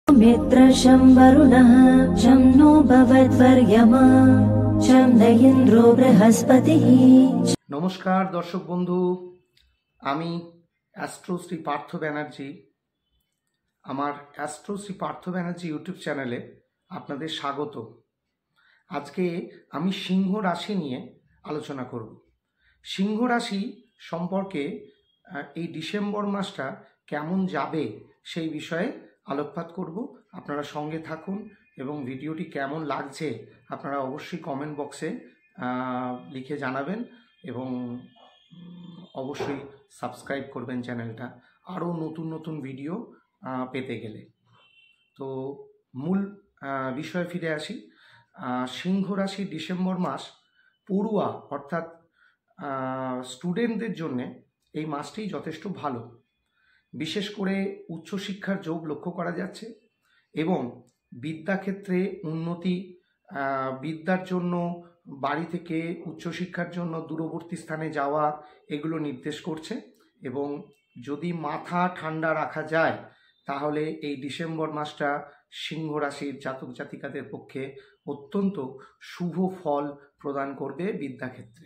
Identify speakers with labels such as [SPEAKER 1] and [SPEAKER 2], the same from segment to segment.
[SPEAKER 1] मित्रशं वरुणः शं नो भवद्वर्यमा शं न इन्द्रो बृहस्पतिः।
[SPEAKER 2] नमस्कार दर्शक बंधु, आमी অ্যাস্ট্রো শ্রী পার্থ ব্যানার্জি। আমার অ্যাস্ট্রো শ্রী পার্থ ব্যানার্জি ইউটিউব চ্যানেলে আপনাদের স্বাগত। আজকে আমি সিংহ রাশি নিয়ে আলোচনা করব। সিংহ রাশি সম্পর্কে এই ডিসেম্বর মাসটা কেমন যাবে সেই বিষয়ে আলোকপাত করব। আপনারা সঙ্গে থাকুন এবং ভিডিওটি কেমন লাগছে আপনারা অবশ্যই কমেন্ট বক্সে লিখে জানাবেন এবং অবশ্যই সাবস্ক্রাইব করবেন চ্যানেলটা, আরও নতুন নতুন ভিডিও পেতে গেলে। তো মূল বিষয়ে ফিরে আসি। সিংহ রাশি ডিসেম্বর মাস পড়ুয়া অর্থাৎ স্টুডেন্টদের জন্যে এই মাসটি যথেষ্ট ভালো। বিশেষ করে উচ্চশিক্ষার যোগ লক্ষ্য করা যাচ্ছে এবং বিদ্যাক্ষেত্রে উন্নতি, বিদ্যার জন্য বাড়ি থেকে উচ্চশিক্ষার জন্য দূরবর্তী স্থানে যাওয়া এগুলো নির্দেশ করছে। এবং যদি মাথা ঠান্ডা রাখা যায় তাহলে এই ডিসেম্বর মাসটা সিংহ রাশির জাতক জাতিকাদের পক্ষে অত্যন্ত শুভ ফল প্রদান করবে বিদ্যাক্ষেত্রে।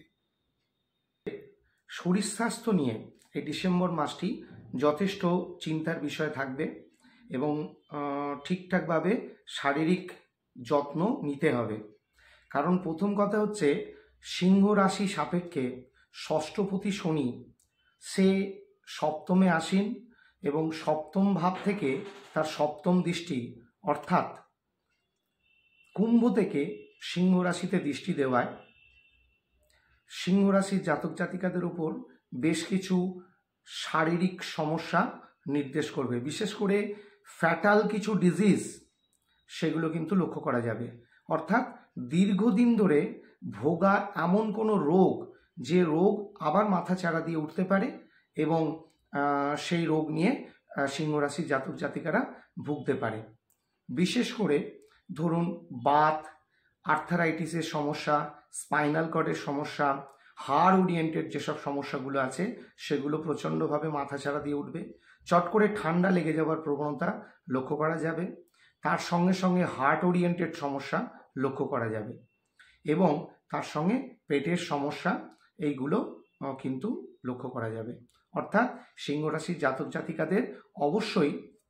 [SPEAKER 2] শরীর স্বাস্থ্য নিয়ে এই ডিসেম্বর মাসটি যথেষ্ট চিন্তার বিষয় থাকবে এবং ঠিকঠাকভাবে শারীরিক যত্ন নিতে হবে। কারণ প্রথম কথা হচ্ছে, সিংহ রাশি সাপেক্ষে ষষ্ঠপতি শনি সে সপ্তমে আসীন এবং সপ্তম ভাব থেকে তার সপ্তম দৃষ্টি অর্থাৎ কুম্ভ থেকে সিংহ রাশিতে দৃষ্টি দেওয়ায় সিংহ রাশির জাতক জাতিকাদের উপর বেশ কিছু শারীরিক সমস্যা নির্দেশ করবে। বিশেষ করে ফ্যাটাল কিছু ডিজিজ সেগুলো কিন্তু লক্ষ্য করা যাবে। অর্থাৎ দীর্ঘদিন ধরে ভোগা এমন কোনো রোগ, যে রোগ আবার মাথা চাড়া দিয়ে উঠতে পারে এবং সেই রোগ নিয়ে সিংহ রাশির জাতক জাতিকারা ভুগতে পারে। বিশেষ করে ধরুন বাত, আর্থারাইটিসের সমস্যা, স্পাইনাল কর্ডের সমস্যা, হাড় ওরিয়েন্টেড যেসব সমস্যাগুলো আছে সেগুলো প্রচণ্ডভাবে মাথাচাড়া দিয়ে উঠবে। চট করে ঠান্ডা লেগে যাওয়ার প্রবণতা লক্ষ্য করা যাবে। তার সঙ্গে সঙ্গে হার্ট ওরিয়েন্টেড সমস্যা লক্ষ্য করা যাবে এবং তার সঙ্গে পেটের সমস্যা এইগুলো কিন্তু লক্ষ্য করা যাবে। অর্থাৎ সিংহ রাশির জাতক জাতিকাদের অবশ্যই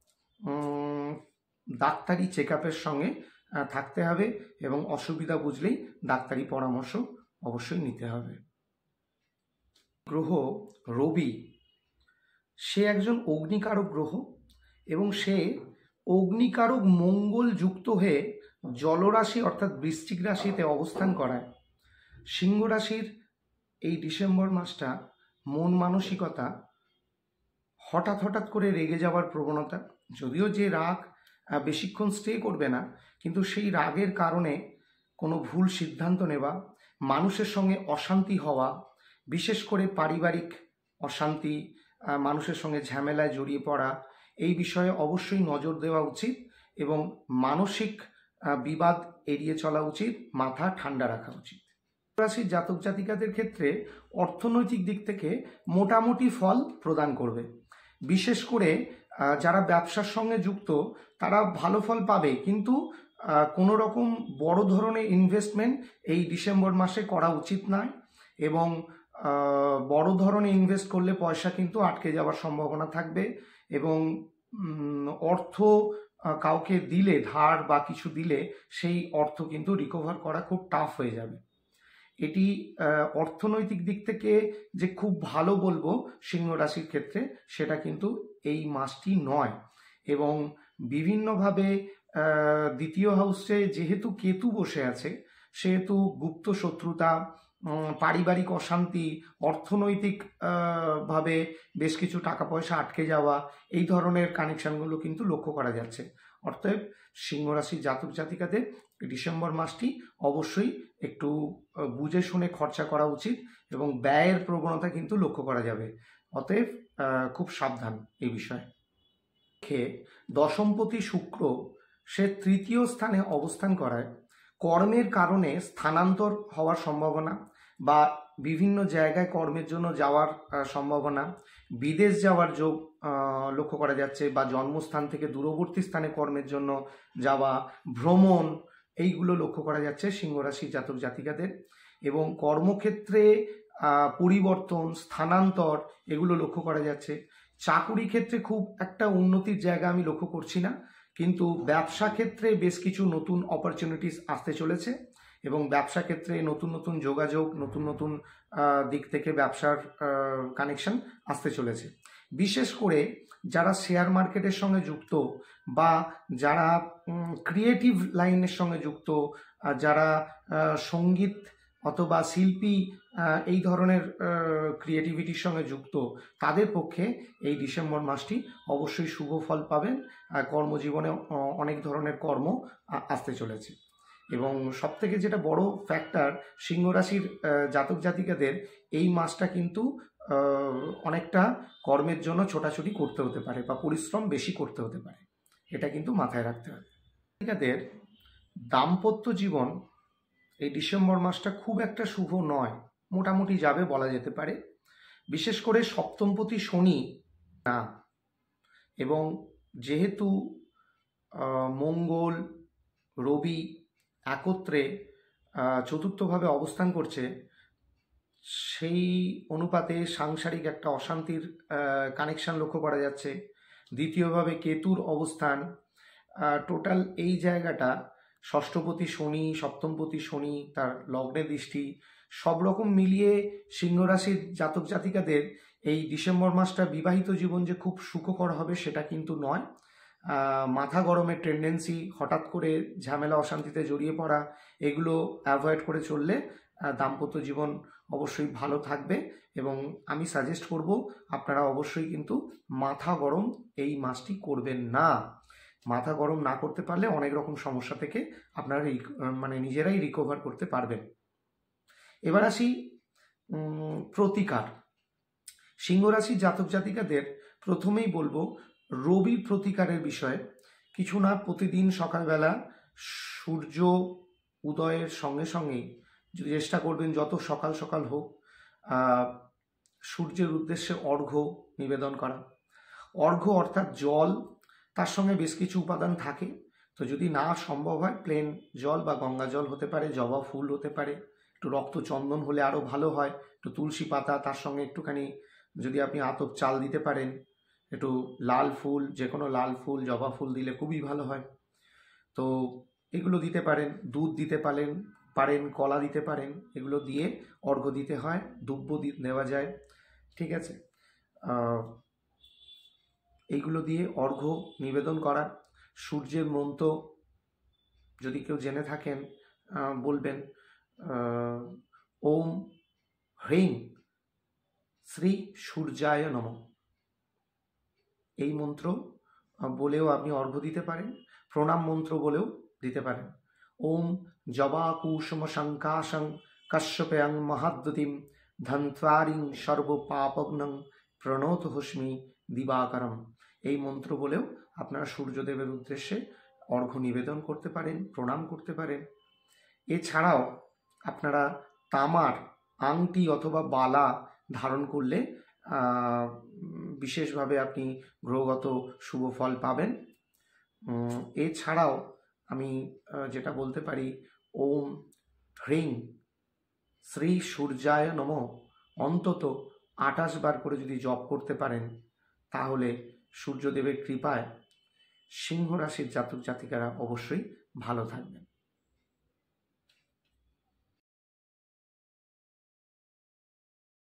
[SPEAKER 2] ডাক্তারি চেক আপের সঙ্গে থাকতে হবে এবং অসুবিধা বুঝলেই ডাক্তারি পরামর্শ অবশ্যই নিতে হবে। গ্রহ রবি, সে একজন অগ্নিকারক গ্রহ এবং সে অগ্নিকারক মঙ্গল যুক্ত হয়ে জলরাশি অর্থাৎ বৃশ্চিক রাশিতে অবস্থান করায় সিংহ রাশির এই ডিসেম্বর মাসটা মন মানসিকতা হঠাৎ হঠাৎ করে রেগে যাওয়ার প্রবণতা, যদিও যে রাগ বেশিক্ষণ স্টে করবে না, কিন্তু সেই রাগের কারণে কোনো ভুল সিদ্ধান্ত নেওয়া, মানুষের সঙ্গে অশান্তি হওয়া, বিশেষ করে পারিবারিক অশান্তি, মানুষের সঙ্গে ঝামেলায় জড়িয়ে পড়া, এই বিষয়ে অবশ্যই নজর দেওয়া উচিত এবং মানসিক বিবাদ এড়িয়ে চলা উচিত, মাথা ঠান্ডা রাখা উচিত। রাশির জাতক জাতিকাদের ক্ষেত্রে অর্থনৈতিক দিক থেকে মোটামুটি ফল প্রদান করবে। বিশেষ করে যারা ব্যবসার সঙ্গে যুক্ত তারা ভালো ফল পাবে, কিন্তু কোনো রকম বড় ধরনের ইনভেস্টমেন্ট এই ডিসেম্বর মাসে করা উচিত নয় এবং বড় ধরনের ইনভেস্ট করলে পয়সা কিন্তু আটকে যাওয়ার সম্ভাবনা থাকবে এবং অর্থ কাউকে দিলে, ধার বা কিছু দিলে সেই অর্থ কিন্তু রিকভার করা খুব টাফ হয়ে যাবে। এটি অর্থনৈতিক দিক থেকে যে খুব ভালো বলবো সিংহ রাশির ক্ষেত্রে সেটা কিন্তু এই মাসটি নয়। এবং বিভিন্নভাবে দ্বিতীয় হাউসে যেহেতু কেতু বসে আছে সেহেতু গুপ্ত শত্রুতা, পারিবারিক অশান্তি, অর্থনৈতিক ভাবে বেশ কিছু টাকা পয়সা আটকে যাওয়া, এই ধরনের কানেকশনগুলো কিন্তু লক্ষ্য করা যাচ্ছে। অর্থাৎ সিংহ রাশির জাতক জাতিকাদের ডিসেম্বর মাসটি অবশ্যই একটু বুঝে শুনে খরচা করা উচিত এবং ব্যয়ের প্রবণতা কিন্তু লক্ষ্য করা যাবে। অতএব খুব সাবধান এই বিষয়ে। দশমপতি শুক্র সে তৃতীয় স্থানে অবস্থান করায় কর্মের কারণে স্থানান্তর হওয়ার সম্ভাবনা বা বিভিন্ন জায়গায় কর্মের জন্য যাওয়ার সম্ভাবনা, বিদেশ যাওয়ার যোগ লক্ষ্য করা যাচ্ছে, বা জন্মস্থান থেকে দূরবর্তী স্থানে কর্মের জন্য যাওয়া, ভ্রমণ, এইগুলো লক্ষ্য করা যাচ্ছে সিংহ রাশির জাতক জাতিকাদের। এবং কর্মক্ষেত্রে পরিবর্তন, স্থানান্তর, এগুলো লক্ষ্য করা যাচ্ছে। চাকুরি ক্ষেত্রে খুব একটা উন্নতির জায়গা আমি লক্ষ্য করছি না, কিন্তু ব্যবসা ক্ষেত্রে বেশ কিছু নতুন অপরচুনিটিস আসতে চলেছে, এবং ব্যবসা ক্ষেত্রে নতুন নতুন যোগাযোগ, নতুন নতুন দিক থেকে ব্যবসার কানেকশন আসতে চলেছে। বিশেষ করে যারা শেয়ার মার্কেটের সঙ্গে যুক্ত, বা যারা ক্রিয়েটিভ লাইনের সঙ্গে যুক্ত, যারা সঙ্গীত অথবা শিল্পী, এই ধরনের ক্রিয়েটিভিটির সঙ্গে যুক্ত, তাদের পক্ষে এই ডিসেম্বর মাসটি অবশ্যই শুভ ফল পাবেন। কর্মজীবনে অনেক ধরনের কর্ম আসতে চলেছে। এবং সবথেকে যেটা বড় ফ্যাক্টর, সিংহ রাশির জাতক জাতিকাদের এই মাসটা কিন্তু অনেকটা কর্মের জন্য ছোটাছুটি করতে হতে পারে, বা পরিশ্রম বেশি করতে হতে পারে, এটা কিন্তু মাথায় রাখতে হবে। জাতিকাদের দাম্পত্য জীবন এই ডিসেম্বর মাসটা খুব একটা শুভ নয়, মোটামুটি যাবে বলা যেতে পারে। বিশেষ করে সপ্তমপতি শনি না, এবং যেহেতু মঙ্গল রবি একত্রে চতুর্থভাবে অবস্থান করছে, সেই অনুপাতে সাংসারিক একটা অশান্তির কানেকশন লক্ষ্য করা যাচ্ছে। দ্বিতীয়ভাবে কেতুর অবস্থান, টোটাল এই জায়গাটা ষষ্ঠপতি শনি, সপ্তমপতি শনি, তার লগ্নে দৃষ্টি, সব রকম মিলিয়ে সিংহ রাশির জাতক জাতিকাদের এই ডিসেম্বর মাসটা বিবাহিত জীবন যে খুব সুখকর হবে সেটা কিন্তু নয়। মাথা গরমের টেন্ডেন্সি, হঠাৎ করে ঝামেলা অশান্তিতে জড়িয়ে পড়া, এগুলো অ্যাভয়েড করে চললে দাম্পত্য জীবন অবশ্যই ভালো থাকবে। এবং আমি সাজেস্ট করব আপনারা অবশ্যই কিন্তু মাথা গরম এই মাসটি করবেন না। মাথা গরম না করতে পারলে অনেক রকম সমস্যা থেকে আপনারা নিজেরাই রিকভার করতে পারবেন। এবার আসি প্রতিকার। সিংহ রাশির জাতক জাতিকাদের প্রথমেই বলবো রবির প্রতিকারের বিষয়ে কিছু না। প্রতিদিন সকালবেলা সূর্য উদয়ের সঙ্গে সঙ্গেই চেষ্টা করবেন যত সকাল সকাল হোক সূর্যের উদ্দেশ্যে অর্ঘ্য নিবেদন করা। অর্ঘ্য অর্থাৎ জল, তার সঙ্গে বেশ কিছু উপাদান থাকে, তো যদি না সম্ভব হয় প্লেন জল বা গঙ্গা জল হতে পারে, জবা ফুল হতে পারে, একটু রক্ত চন্দন হলে আরও ভালো হয়, একটু তুলসী পাতা, তার সঙ্গে একটুখানি যদি আপনি আতপ চাল দিতে পারেন, একটু লাল ফুল, যে কোনো লাল ফুল, জবা ফুল দিলে খুবই ভালো হয়। তো এগুলো দিতে পারেন, দুধ দিতে পারেন, কলা দিতে পারেন, এগুলো দিয়ে অর্ঘ্য দিতে হয়, দুব্য দেওয়া যায়, ঠিক আছে। এইগুলো দিয়ে অর্ঘ্য নিবেদন করা। সূর্যের মন্ত্র যদি কেউ জেনে থাকেন বলবেন, ওম হ্রিং শ্রী সূর্যায় নমঃ, এই মন্ত্র বলেও আপনি অর্ঘ্য দিতে পারেন। প্রণাম মন্ত্র বলেও দিতে পারেন। ওম জবা কুসুম শঙ্কাশং কশ্যপয়ং মহাদ্যুতিম ধন্ত্বারিং সর্বপাপগ্নং প্রণত হস্মি দিবাকরম, এই মন্ত্র বলেও আপনারা সূর্যদেবের উদ্দেশ্যে অর্ঘ্য নিবেদন করতে পারেন, প্রণাম করতে পারেন। এছাড়াও আপনারা তামার আংটি অথবা বালা ধারণ করলে বিশেষভাবে আপনি গ্রহগত শুভ ফল পাবেন। এছাড়াও আমি যেটা বলতে পারি, ওম হ্রিং শ্রী সূর্যায় নমঃ অন্তত 28 বার করে যদি জপ করতে পারেন, তাহলে সূর্যদেবের কৃপায় সিংহ রাশির জাতক জাতিকারা অবশ্যই ভালো থাকবেন।